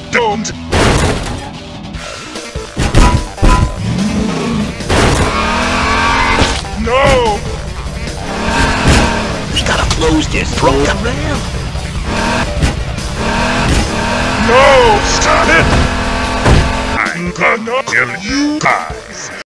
Don't! No! We gotta close this broken ramp. No! Stop it! I'm gonna kill you guys!